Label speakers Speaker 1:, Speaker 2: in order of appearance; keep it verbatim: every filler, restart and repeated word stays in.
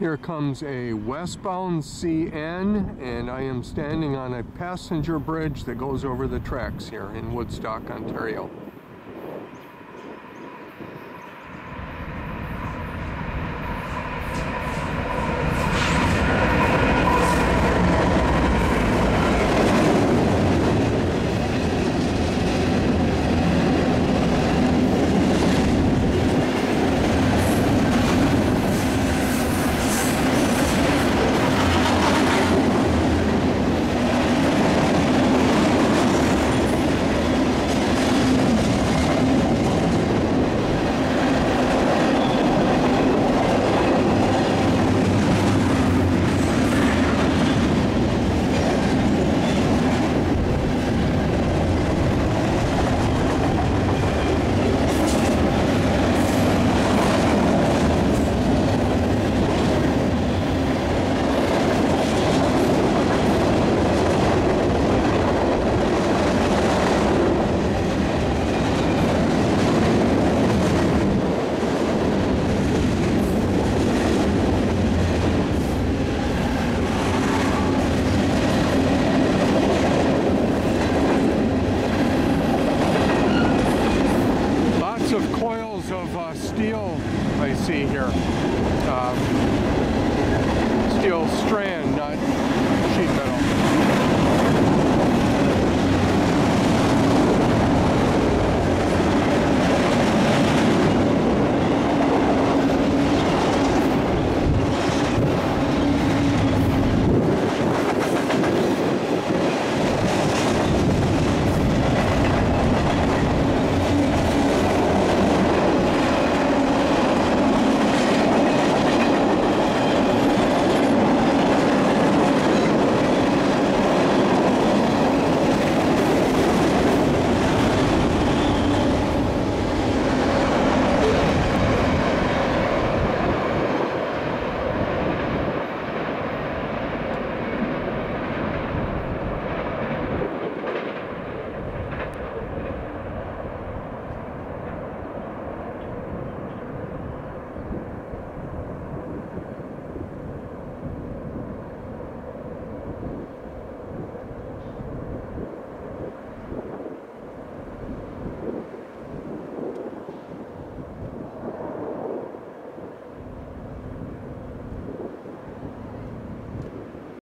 Speaker 1: Here comes a westbound C N, and I am standing on a passenger bridge that goes over the tracks here in Woodstock, Ontario. Of uh, steel I see here. Um, steel strand, not sheet metal.